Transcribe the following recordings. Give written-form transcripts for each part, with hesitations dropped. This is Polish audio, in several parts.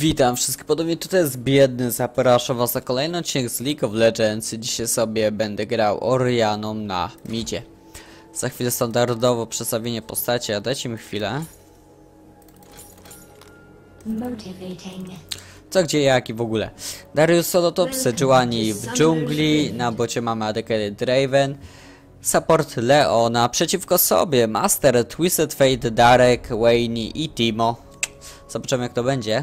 Witam wszystkich podobnie, tutaj jest Biedny, zapraszam was na kolejny odcinek z League of Legends. Dzisiaj sobie będę grał Orianną na midzie. Za chwilę standardowo przedstawienie postaci, a dajcie mi chwilę. Co, gdzie, jak i w ogóle. Darius solo top, Sejuani w dżungli, na bocie mamy ADC Draven. Support Leona, przeciwko sobie Master, Twisted Fate, Darek, Wayne i Timo. Zobaczymy jak to będzie.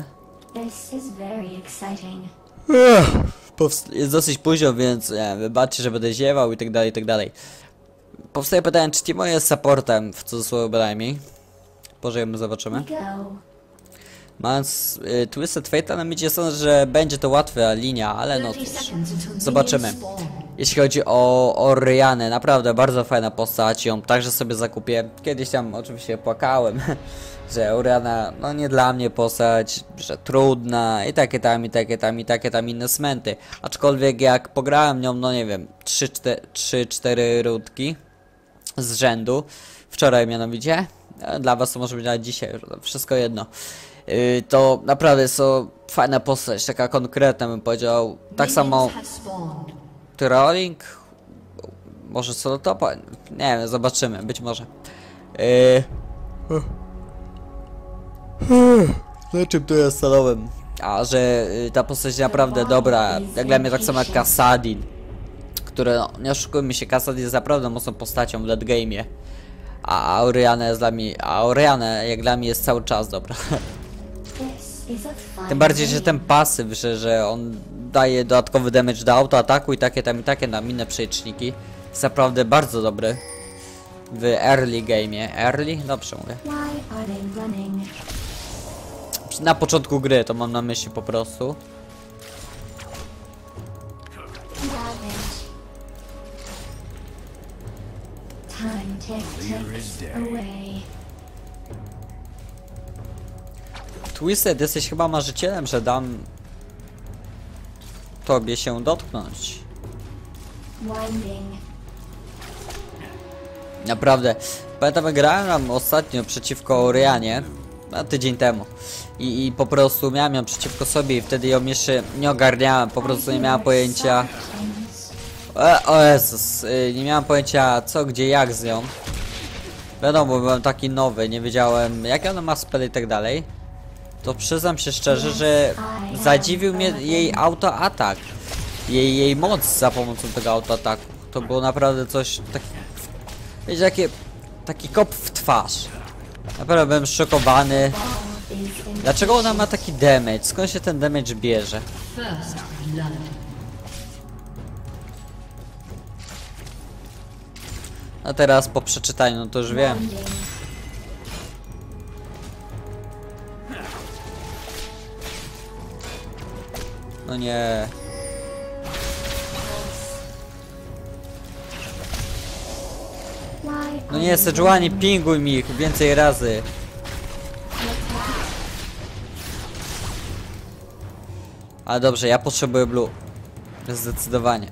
Jest dosyć późno, więc wybaczcie, że będę ziewał i tak dalej, i tak dalej. Powstaje pytanie, czy Timo jest supportem, w cudzysłowie bynajmniej. Pożyjemy, zobaczymy. Mając Twisted Fate na midzie, sądzę, że będzie to łatwa linia, ale no cóż, zobaczymy. Jeśli chodzi o Oriannę, naprawdę bardzo fajna postać, ją także sobie zakupię. Kiedyś tam oczywiście płakałem, że Orianna, no nie dla mnie postać, że trudna i takie tam inne smenty. Aczkolwiek jak pograłem nią, no nie wiem, 3-4 rundki z rzędu, wczoraj mianowicie, dla was to może być nawet dzisiaj, wszystko jedno. To naprawdę jest to fajna postać, taka konkretna bym powiedział. Tak samo trolling, może solo topa, nie wiem, zobaczymy, być może. Na czym to jest solowym? A że ta postać naprawdę dobra, jak dla mnie tak samo jak Kassadin, które, no, nie oszukujmy się, Kassadin jest naprawdę mocną postacią w late game'ie. A Orianna jest dla mnie, jak dla mnie jest cały czas dobra. Tym bardziej, że ten pasyw, że on daje dodatkowy damage do autoataku i takie tam inne przeliczniki. Jest naprawdę bardzo dobry w early game'ie. Early? Dobrze mówię. Na początku gry to mam na myśli po prostu. Twisted, jesteś chyba marzycielem, że dam tobie się dotknąć. Naprawdę. Pamiętam, grałem ostatnio przeciwko Oriannie, tydzień temu. I po prostu miałem ją przeciwko sobie i wtedy ją jeszcze nie ogarniałem, po prostu nie miałem pojęcia. O Jezus, nie miałem pojęcia co, gdzie, jak z nią. Wiadomo, byłem taki nowy, nie wiedziałem jak ona ma spell i tak dalej. To przyznam się szczerze, że zadziwił mnie jej autoatak. Jej moc za pomocą tego autoataku. To było naprawdę coś takiego. Wiecie, taki kop w twarz. Naprawdę byłem szokowany. Dlaczego ona ma taki damage? Skąd się ten damage bierze? A teraz po przeczytaniu, no to już wiem. No nie. No nie, Sejuani, pinguj mi ich więcej razy. Ale dobrze, ja potrzebuję blue. Zdecydowanie.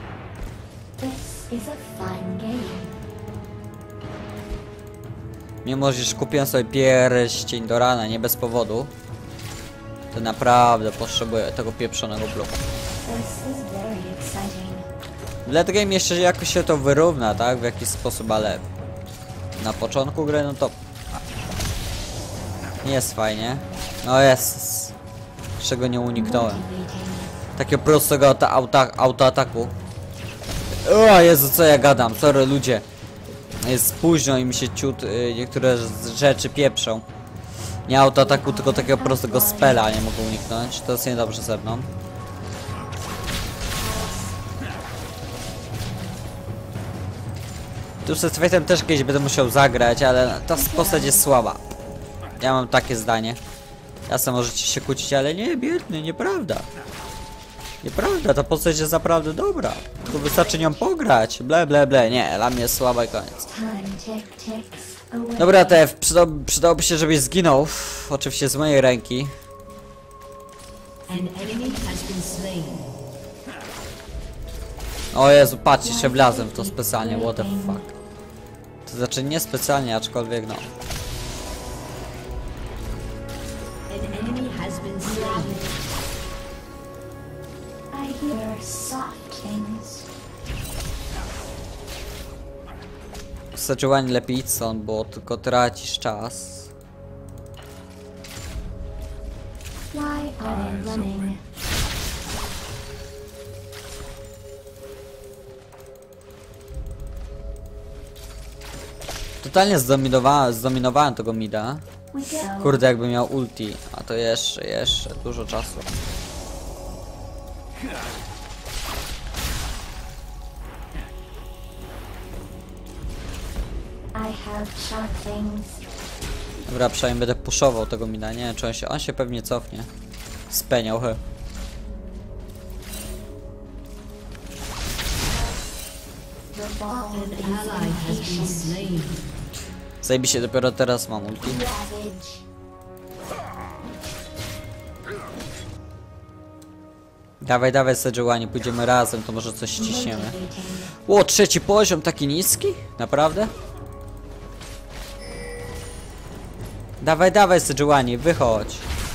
Mimo że kupiłem sobie pierścień do rana, nie bez powodu, to naprawdę potrzebuję tego pieprzonego blue. W late game jeszcze jakoś się to wyrówna, tak? W jakiś sposób, ale na początku gry, no to nie jest fajnie. No jest, czego nie uniknąłem. Takiego prostego autoataku. O Jezu, co ja gadam, sorry ludzie. Jest późno i mi się ciut niektóre rzeczy pieprzą. Nie autoataku, tylko takiego prostego spela nie mogę uniknąć. To jest niedobrze ze mną. Tu z Fate'em też kiedyś będę musiał zagrać, ale ta postać jest słaba. Ja mam takie zdanie. Jasne, możecie się kłócić, ale nie, biedny, nieprawda. Nieprawda, ta postać jest naprawdę dobra. Tylko wystarczy nią pograć. Ble. Nie, dla mnie jest słaba i koniec. Dobra, TF, przydałoby się, żebyś zginął. Oczywiście z mojej ręki. O Jezu, patrz, jeszcze wlazłem w to specjalnie, what the fuck. To znaczy nie specjalnie, aczkolwiek no. I hear soft things. Sejuani lepiej idź stąd, bo tylko tracisz czas. Why are they running? Totalnie zdominowałem tego mida. We go. Kurde, jakby miał ulti, a to jeszcze dużo czasu. I have sharp things. Dobra, przynajmniej będę puszował tego mida, nie wiem czy on się pewnie cofnie. Speniał, he. The ball An ally has been slain. Zajebiście, dopiero teraz mam ulti. ravage. Dawaj, dawaj Sejuani, pójdziemy razem, to może coś ściśniemy. Motivating. Ło, trzeci poziom, taki niski? Naprawdę? Dawaj, dawaj Sejuani, wychodź.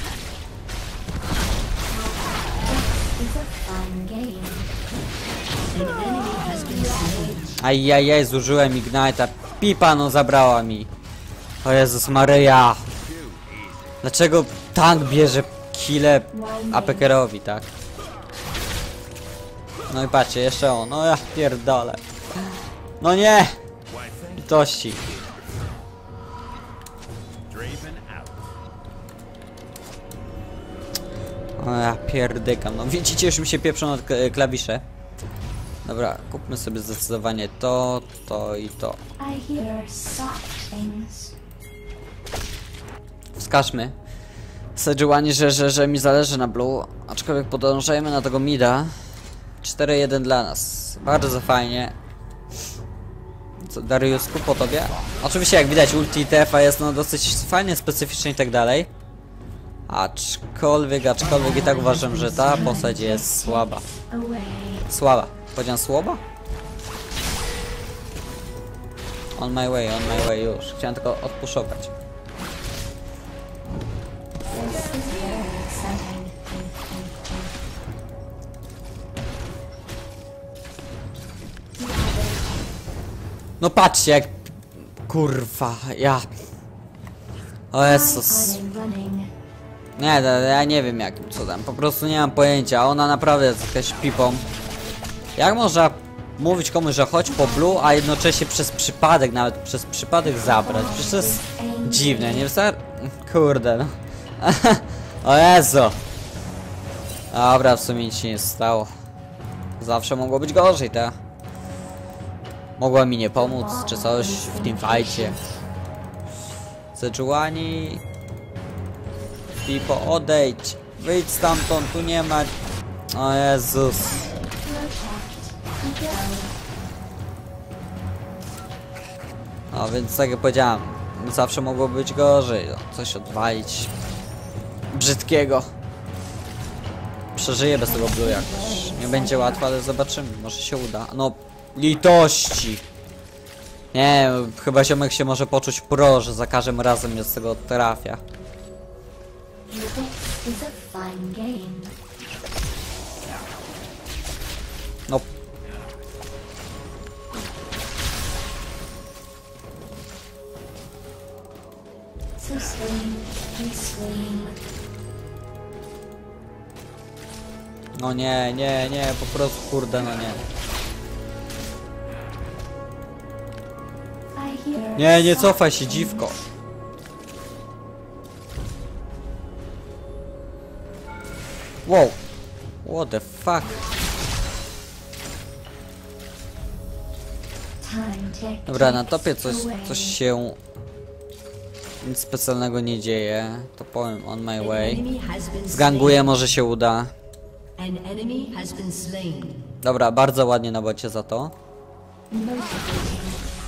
It's a fun game. An enemy has been slain. Ajajaj, zużyłem Ignite'a. Pipa no zabrała mi. O Jezus Maryja. Dlaczego tank bierze kile APK-rowi, tak? No i patrzcie, jeszcze on. No ja pierdolę. No nie! Litości. O ja pierdykam. No widzicie, już mi się pieprzą od klawisze. Dobra, kupmy sobie zdecydowanie to i to. I hear soft things. Wskażmy Sejuani, że mi zależy na blue, aczkolwiek podążajmy na tego mida. 4-1 dla nas. Bardzo fajnie. Co, Dariusku, po tobie? Oczywiście jak widać ulti TF-a jest no dosyć fajnie, specyficznie i tak dalej. Aczkolwiek i tak uważam, że ta postać jest słaba. Away. Słaba. Powiedziałem słaba? On my way już. Chciałem tylko odpuszować. This is very exciting. No patrzcie jak... Kurwa, ja... O Jezus. Why are they running? Nie, ja nie wiem jakim cudem. Po prostu nie mam pojęcia. Ona naprawdę jest jakaś pipą. Jak można mówić komuś, że chodź po blue, a jednocześnie przez przypadek, nawet przez przypadek zabrać? Przecież to jest dziwne, nie wystarczy... Kurde no. O Jezu. Dobra, w sumie nic się nie stało. Zawsze mogło być gorzej, tak? Mogła mi nie pomóc, czy coś w tym fajcie. Sejuani. Pipo, odejdź. Wyjdź stamtąd, tu nie ma... O Jezus. No więc tak jak powiedziałem, zawsze mogło być gorzej. No, coś odwalić. Brzydkiego. Przeżyję bez tego blue jakoś. Nie będzie łatwo, ale zobaczymy. Może się uda. No, litości. Nie, chyba ziomek się może poczuć pro, że za każdym razem mnie z tego trafia. This is a fun game. No. So swing, we swing. No nie, po prostu kurde, no nie. I hear Nie soft cofaj się, things. dziwko. Wow. What the fuck? Time ticks Dobra, na topie away. coś się... Nic specjalnego nie dzieje. To powiem on my An way. enemy has been Zganguję, może się uda. slain. An enemy has been slain. Dobra, bardzo ładnie na bocie za to. Motivating.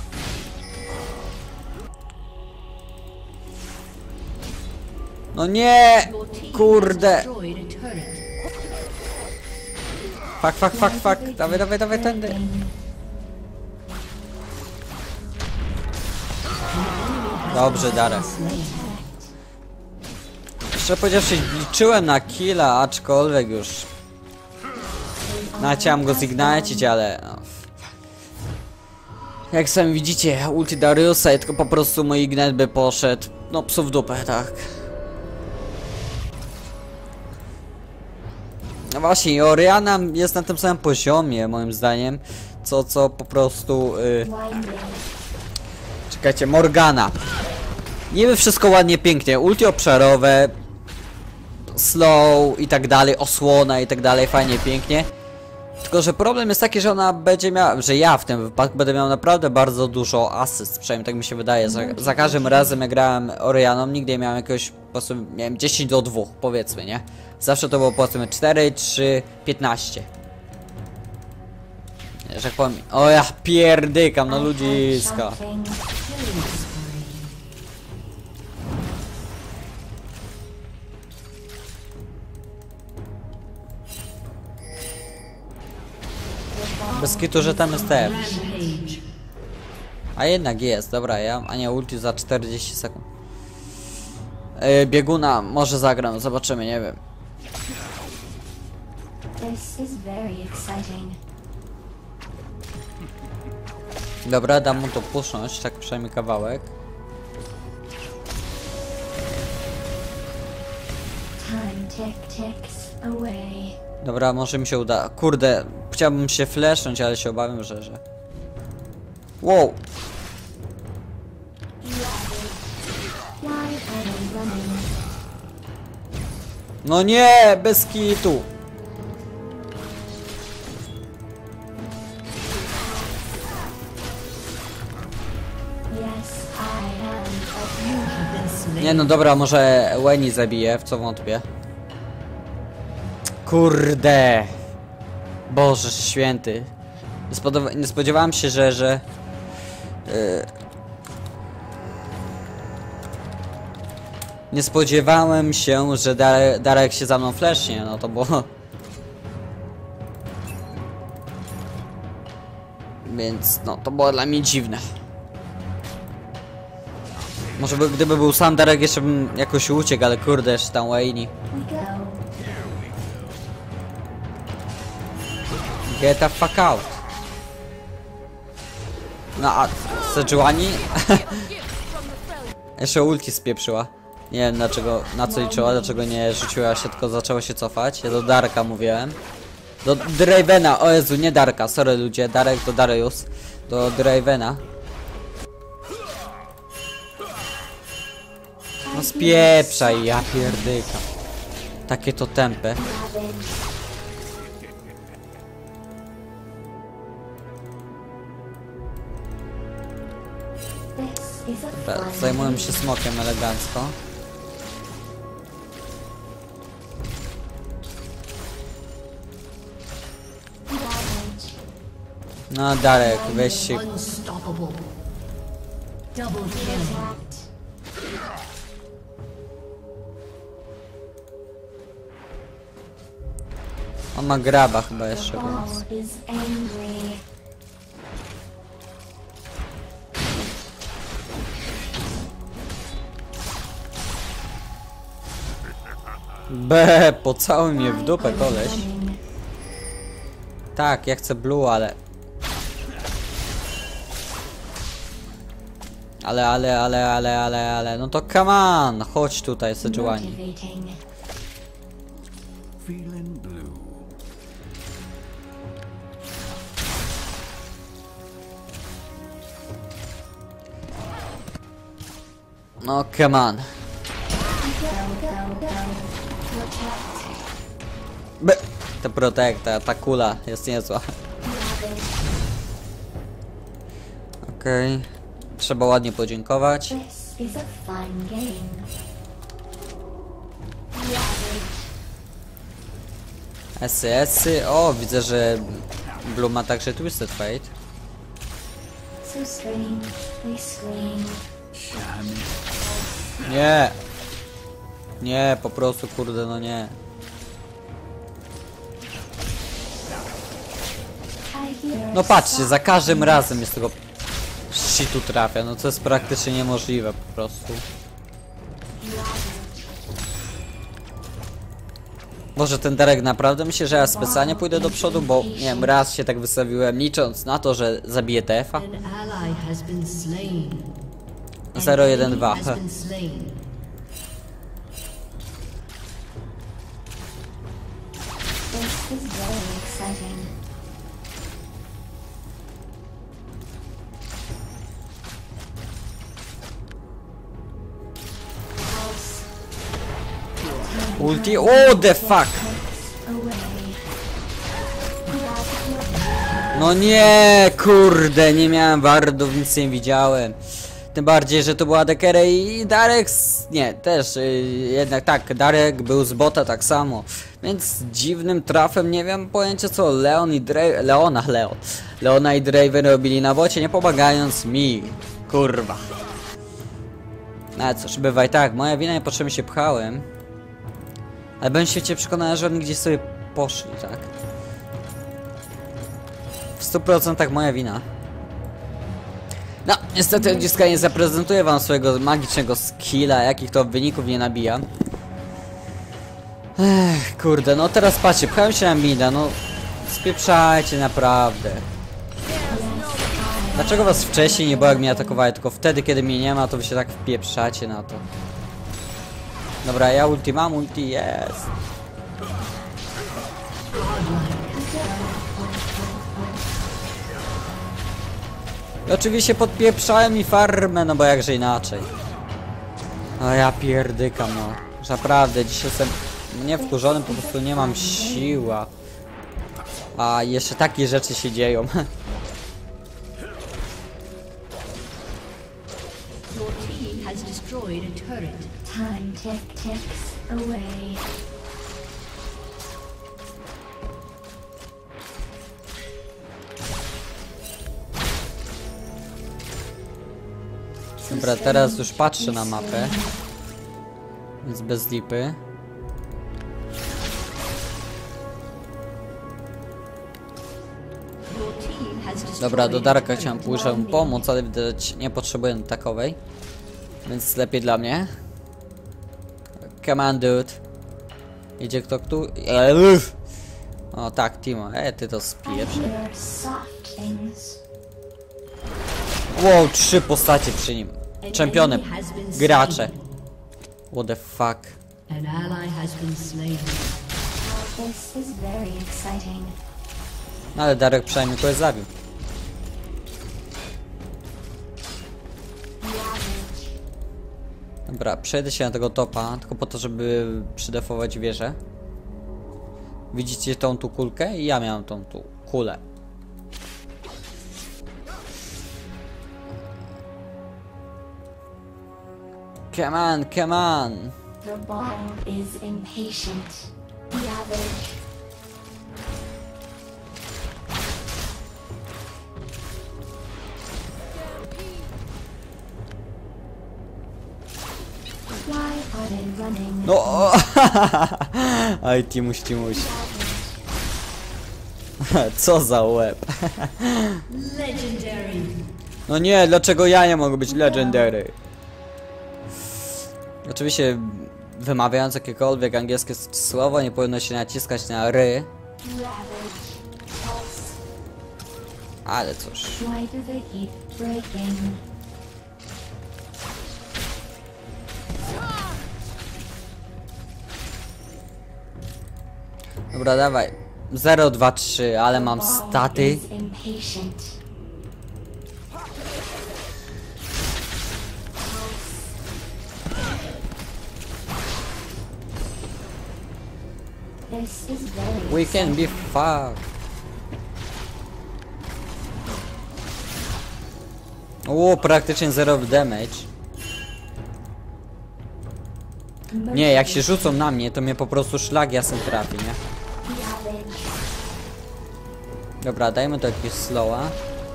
No nie! Your team has Kurde! destroyed a turret. Fuck. Dawaj, tędy. Dobrze, Darek. Slain. Jeszcze powiedziawszy, liczyłem na killa, aczkolwiek już No, chciałem go zignajcić, ale... No. Jak sami widzicie, ulti Dariusa i tylko po prostu mój ignite by poszedł. No, psu w dupę, tak. No właśnie, i Orianna jest na tym samym poziomie, moim zdaniem. Co po prostu... Czekajcie, Morgana. Niby wszystko ładnie, pięknie. Ulti obszarowe, slow i tak dalej, osłona i tak dalej, fajnie, pięknie. Tylko że problem jest taki, że ona będzie miała, że ja w tym wypadku będę miał naprawdę bardzo dużo asyst, przynajmniej tak mi się wydaje. Za każdym razem jak grałem Orianą, nigdy nie miałem jakiegoś, po prostu miałem 10 do 2, powiedzmy, nie? Zawsze to było powiedzmy 4, 3, 15. Że jak powiem, o ja pierdykam, no ludziska. Bez kitu, że tam jest TF. Rampage. A jednak jest, dobra, a nie, ulti za 40 sekund. Bieguna może zagram, zobaczymy, nie wiem. This is very exciting. Dobra, dam mu to pusznąć, tak przynajmniej kawałek. Time ticks away. Dobra, może mi się uda. Kurde, chciałbym się flashnąć, ale się obawiam, że... Wow! Why am I running? No nie, bez kitu! Yes, I am a You have been slain. Nie no dobra, może Weni zabije, w co wątpię. Kurde! Boże święty. Nie spodziewałem się, że... Nie spodziewałem się, że Darek się za mną flashnie, no to było... Więc no, to było dla mnie dziwne. Może gdyby był sam Darek, jeszcze bym jakoś uciekł, ale kurde, jeszcze tam Wayne. we go. Get the fuck out. No a Sejuani? Jeszcze ulti spieprzyła. Nie wiem dlaczego, na co liczyła, dlaczego nie rzuciła się, tylko zaczęła się cofać. Ja do Darka mówiłem. Do Dravena, o Jezu, nie Darka, sorry ludzie, Darek to Darius. Do Dravena. No spieprzaj, ja pierdyka. Takie to tempy. This is a Dobra, fun zajmuję się smokiem elegancko. damage. No Darek, weź się. Unstoppable. Double kill. Attacked. On ma graba chyba jeszcze, więc... Ball is angry. Pocałuj mnie w dupę, koleś. Running. Tak, ja chcę blue, ale... Ale, no to come on, chodź tutaj, Sejuani. Motivating. Feeling blue. No come on. Go, go, go. Protect. Ta protekta, ta kula jest niezła. Okej. Trzeba ładnie podziękować. This is a fun game. SY. O, widzę, że Blue ma także Twisted Fate. So strange. They scream. Nie. Nie, po prostu kurde, no nie. I hear No patrzcie, za każdym razem jest tego shitu trafia, no to jest praktycznie niemożliwe po prostu. Boże, ten Darek, naprawdę myślę, że ja specjalnie pójdę do przodu, bo nie wiem, raz się tak wystawiłem, licząc na to, że zabiję TF-a. An ally has been slain. 0-1-2. Has been slain. This is very exciting. Ulti, o the fuck! Away. No nie, kurde, nie miałem wardów, nic nie widziałem. Tym bardziej, że to była Dekere i Darek, nie, też jednak tak, Darek był z bota tak samo. Więc dziwnym trafem, nie wiem pojęcia co Leona i Draven robili na bocie, nie pomagając mi. Kurwa. No ale cóż, bywaj tak, moja wina, niepotrzebnie się pchałem. Ale byłem świecie przekonany, że oni gdzieś sobie poszli, tak? W 100% moja wina. No, niestety dziecka nie zaprezentuję wam swojego magicznego skilla, jakich to wyników nie nabija. Ech, kurde, no teraz patrzcie, pchałem się na mida, no spieprzajcie naprawdę. Dlaczego was wcześniej nie było, jak mnie atakowali, tylko wtedy, kiedy mnie nie ma, to wy się tak wpieprzacie na to. Dobra, ja ulti mam, ulti jest. I oczywiście podpieprzałem mi farmę, no bo jakże inaczej. O ja pierdykam, no. Już naprawdę, dzisiaj jestem nie wkurzony, po prostu nie mam siła. A jeszcze takie rzeczy się dzieją. Your team has destroyed a turret. Time ticks away. Dobra, teraz już patrzę na mapę. Więc bez lipy. Your team has destroyed Dobra, do a Darka turret. chciałem pójść, żeby mu pomóc, ale widać nie potrzebuję takowej. Więc lepiej dla mnie. Come on, dude. Idzie kto tu? O tak, Timo. Ty to spieprz. Your soft things. Wow, 3 postacie przy nim. Czempiony. Gracze. What the fuck. An ally has been slain. This is very exciting. No ale Darek przynajmniej kogoś zabił. Dobra, przejdę się na tego topa, tylko po to, żeby przydefować wieżę. Widzicie tą tu kulkę? I ja miałem tą tu kulę. Come on, come on! The ball is impatient. Ravage. Why are they running? No! Aj, Timuś, Timuś. Co za łeb. Legendary. No nie, dlaczego ja nie mogę być legendary? Oczywiście wymawiając jakiekolwiek angielskie słowo nie powinno się naciskać na ry. Ravage. Ale cóż. Why do they keep breaking? Dobra, dawaj. 0, 2, 3, ale mam staty. Is impatient. This is very We can be fucked. O, praktycznie 0 damage. Nie, jak się rzucą na mnie, to mnie po prostu szlag jasem trafi, nie? Ravage. Dobra, dajmy to jakieś slowa.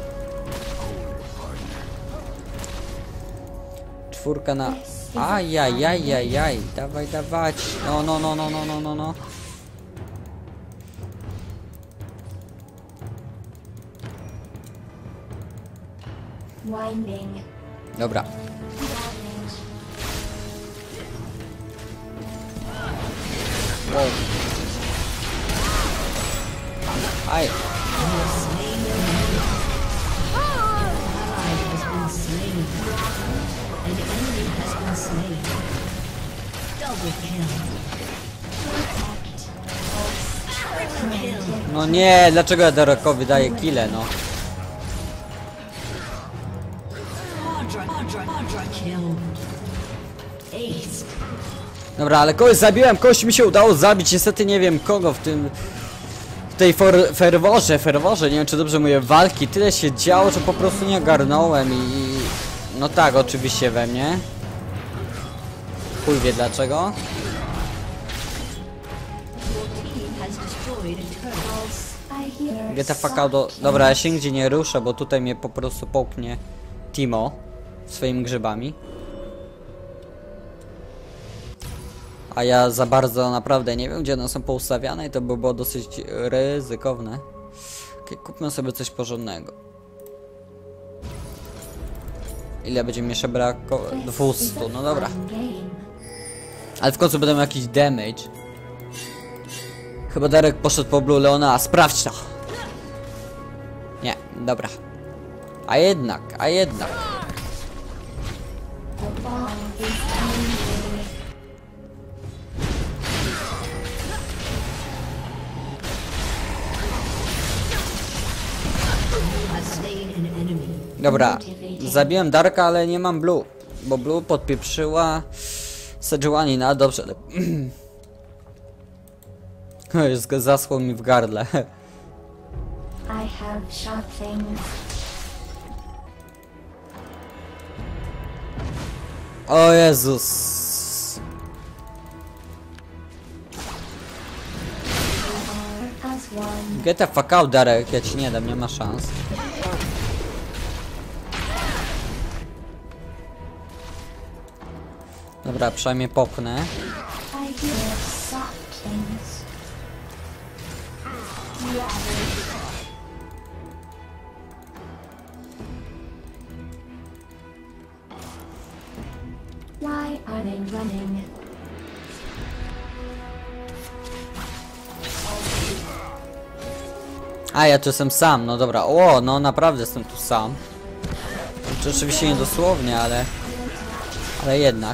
4 na... Ajajajajaj, dawaj, dawać. No, no, no, no, no, no, no, no. Winding. Dobra. Ravage. Wow. Aj. Ally has been slain. An enemy has been slain. Double kill. Triple kill. No nie, dlaczego ja Derekowi daję kile, no? Quadra kill. Ace. Dobra, ale kogoś zabiłem, kogoś mi się udało zabić, niestety nie wiem kogo w tym... W tej ferworze, nie wiem czy dobrze mówię, walki, tyle się działo, że po prostu nie ogarnąłem i... No tak, oczywiście we mnie. Chuj wie dlaczego. Your team has destroyed a turret. I hear Get the fuck out do... Dobra, ja się nigdzie nie ruszę, bo tutaj mnie po prostu połknie Timo swoimi grzybami. A ja za bardzo naprawdę nie wiem, gdzie one są poustawiane i to by było dosyć ryzykowne. Okay, kupmy sobie coś porządnego. Ile będzie mi jeszcze brakowało? 200, no dobra. Ale w końcu będę miał jakiś damage. Chyba Darek poszedł po Blue Leona, sprawdź to! Nie, dobra. A jednak. the ball is under. You have slain an enemy. Dobra, zabiłem Darka, ale nie mam Blue. Bo Blue podpieprzyła Sejuanina, dobrze. Jest zaschło mi w gardle. I have sharp things. O Jezus. As one. Get the fuck out, Darek, ja ci nie dam, nie ma szans. Dobra, przynajmniej popchnę. I hear soft things. Why are they running? A, ja tu jestem sam, no dobra. O, no naprawdę jestem tu sam. To oczywiście nie dosłownie, ale... Ale jednak.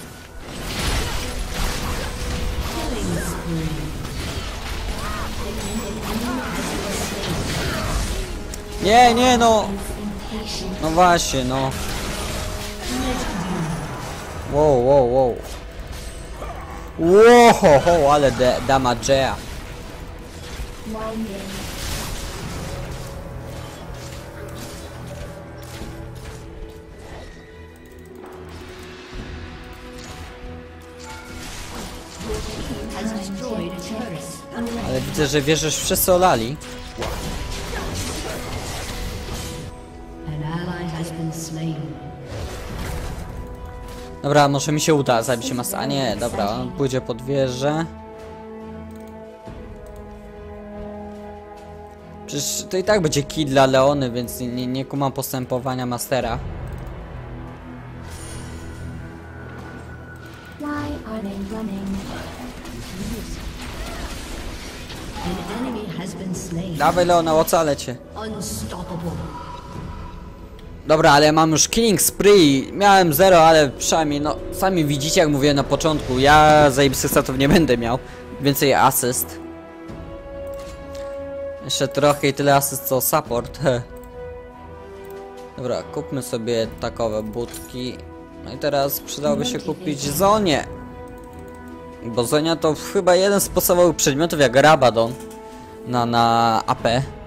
Nie, no! No właśnie, no. Wow. Wow, ale damagea. Winding. Has destroyed a turret. Ale widzę, że wierzysz wszyscy olali. An ally has been slain. Dobra, może mi się uda zabić masę. A nie, dobra, on pójdzie pod wieżę. Przecież to i tak będzie kill dla Leony, więc nie kumam postępowania Mastera. Why are they running? An enemy has been slain. Dawaj Leona, ocalę cię. Unstoppable. Dobra, ale mam już killing spree. Miałem 0, ale przynajmniej, no, sami widzicie, jak mówiłem na początku. Ja zajebistych statów nie będę miał. Więcej asyst. Jeszcze trochę i tyle asyst co support. Dobra, kupmy sobie takowe budki. No i teraz przydałoby się kupić Zonię. Bo Zonia to chyba jeden z podstawowych przedmiotów jak Rabadon na AP.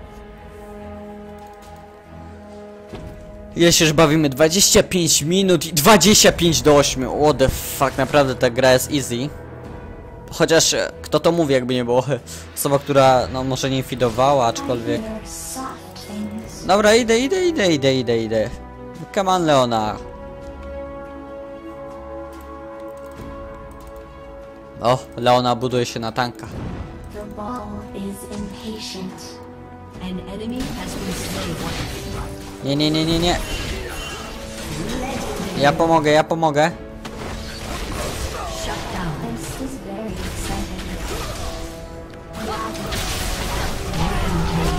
Ile się już bawimy? 25 minut i 25 do 8. What the fuck, naprawdę ta gra jest easy. Chociaż kto to mówi, jakby nie było. Osoba, która no może nie fidowała, aczkolwiek. I hear soft things. Dobra, idę. Come on, Leona. O, Leona buduje się na tanka. The ball is impatient. An enemy has been slain. Nie. Ja pomogę. Shut down. This is very exciting. Rampage.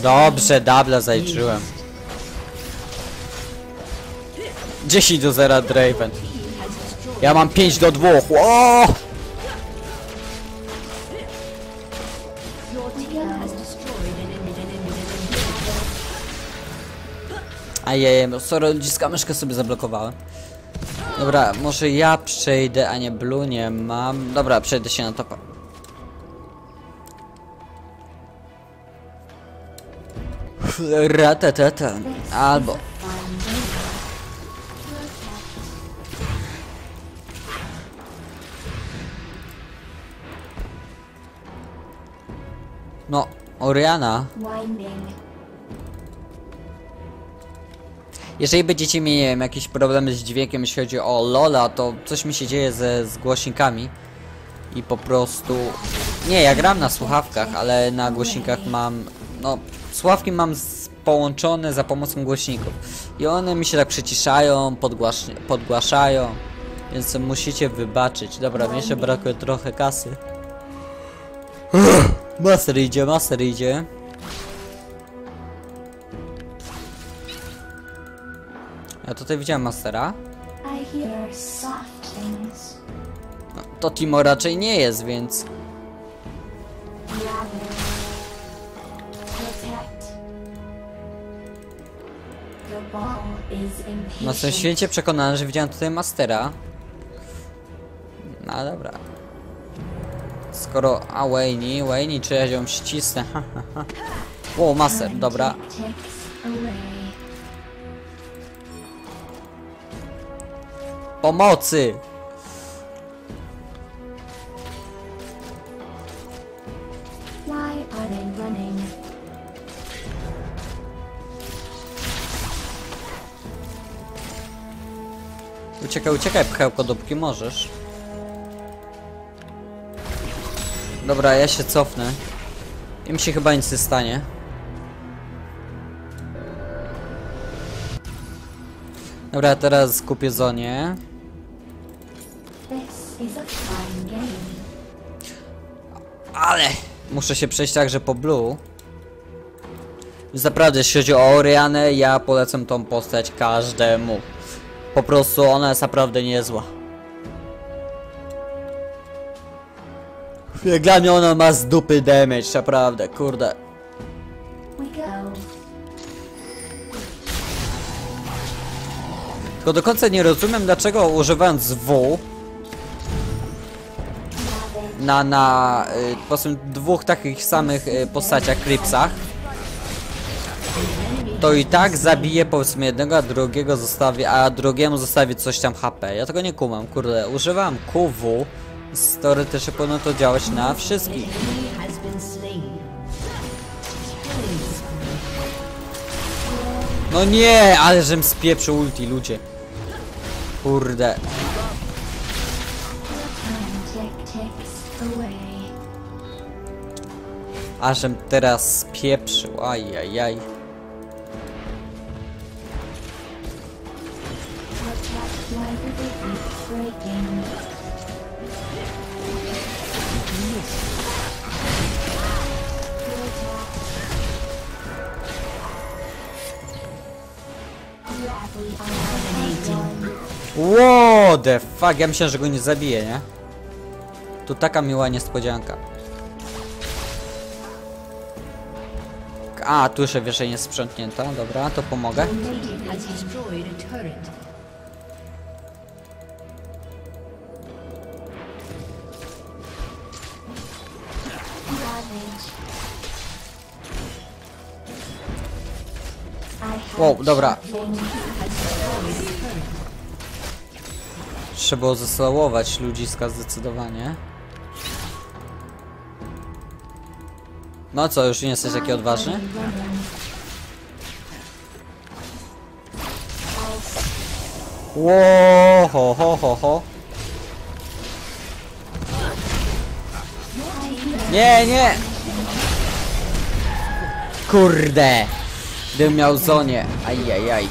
Dobrze, dubla zaliczyłem. 10-0 Draven. Ja mam 5-2. O! Your team has destroyed an Ajej, sorry, ludziska myszkę sobie zablokowałem. Dobra, może ja przejdę, a nie Blue nie mam. Dobra, przejdę się na topa. Ratatata. Albo. No, Oriana. Winding. Jeżeli będziecie mieli, nie wiem, jakieś problemy z dźwiękiem, jeśli chodzi o Lola, to coś mi się dzieje z głośnikami. I po prostu... Nie, ja gram na słuchawkach, ale na głośnikach mam... No, słuchawki mam połączone za pomocą głośników. I one mi się tak przyciszają, podgłaszają. Więc musicie wybaczyć. Dobra, mi jeszcze brakuje trochę kasy. Master idzie, master idzie. Ja tutaj widziałem mastera. I hear soft things. No, to Timo raczej nie jest, więc... Gather. Protect. The ball is No, jestem impatient. święcie przekonany, że widziałem tutaj mastera. No dobra. Skoro... A Wayne, czy ja ją ścisnę? O, master, dobra. Ticks away. Pomocy! Why are they running? Uciekaj, uciekaj, pchełko, dopóki możesz. Dobra, ja się cofnę. Im się chyba nic nie stanie. Dobra, teraz kupię Zonię. This is a fine game. Ale muszę się przejść także po Blue. Więc naprawdę, jeśli chodzi o Orianę, ja polecam tą postać każdemu. Po prostu ona jest naprawdę niezła. Jak dla mnie ona ma z dupy damage, naprawdę, kurde. We go. Tylko do końca nie rozumiem, dlaczego używając W na po prostu dwóch takich samych postaciach, Cripsach, to i tak zabije powiedzmy jednego, a drugiego zostawi, a drugiemu zostawi coś tam HP. Ja tego nie kumam, kurde. Używam QW, teoretycznie powinno to działać na wszystkich. enemy has been slain. Killing spree. No nie, ale żem spieprzył ulti, ludzie. Kurde. Tick ticks away. Ażem teraz spieprzył, ajajaj. Protect like the keep breaking. What the fuck, ja myślałem, że go nie zabije, nie? Tu taka miła niespodzianka. A, tu jeszcze wieszej jest sprzątnięta, dobra, to pomogę. Native has destroyed a turret. Ravage. I have Wow, dobra. things. Trzeba było zasławować ludziska zdecydowanie. No co, już nie jesteś taki odważny? Ło, ho, ho, ho, ho. Nie, nie! Kurde! Gdybym miał Zonię. Ajajaj.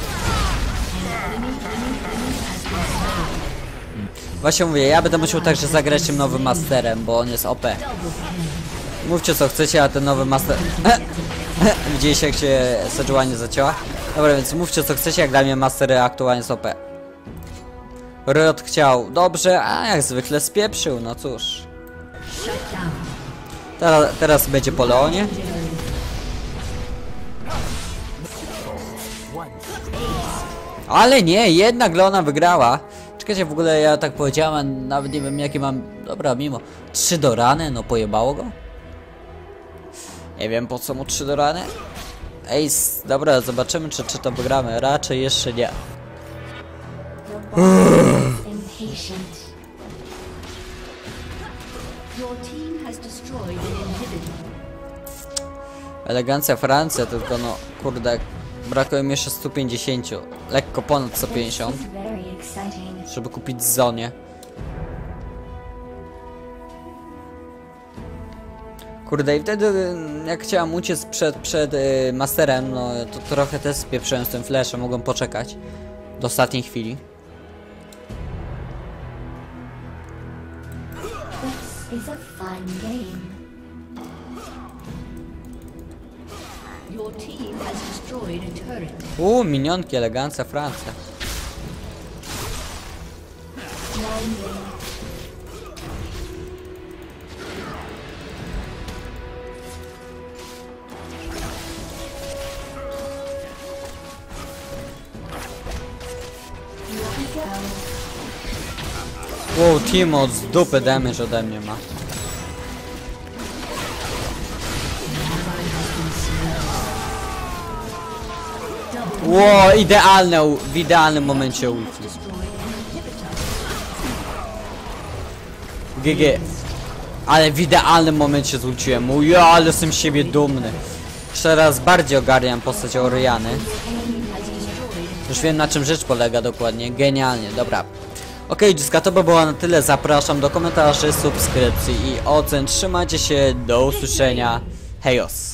Właśnie mówię, ja będę musiał także zagrać tym nowym masterem, bo on jest OP. Mówcie co chcecie, a ten nowy master... Widzieliście jak się Sejuani zacięła? Dobra, więc mówcie co chcecie, jak dla mnie mastery aktualnie są OP. Riot chciał dobrze, a jak zwykle spieprzył, no cóż. Shut down. Teraz będzie po Leonie. Ale nie, jednak Leona wygrała. Czekajcie, w ogóle ja tak powiedziałem, nawet nie wiem jakie mam... Dobra, mimo. 3 do rany, no pojebało go? Nie wiem po co mu 3 do rany. Ej, dobra, zobaczymy czy to wygramy. Raczej jeszcze nie. Impatient. Your team has destroyed an inhibitor. Elegancja Francja, tylko no, kurde, brakuje mi jeszcze 150. Lekko ponad 150, This is very exciting. żeby kupić Zonię. Kurde, i wtedy jak chciałem uciec przed masterem, no to trochę też spieprzyłem z tym flashem, mogłem poczekać do ostatniej chwili. This is a fun game. Your team has destroyed a turret. Minionki, elegancja Francja. Landing. Here we go. Wow, Timo z dupy damage ode mnie ma. Wow, idealne, w idealnym momencie ulti. GG. Ale w idealnym momencie zwróciłem mu. Ja, ale jestem z siebie dumny. Jeszcze raz bardziej ogarniam postać Oriany. Już wiem na czym rzecz polega dokładnie. Genialnie, dobra. Okej, dziecka, to by było na tyle. Zapraszam do komentarzy, subskrypcji i ocen. Trzymajcie się, do usłyszenia. Hejos.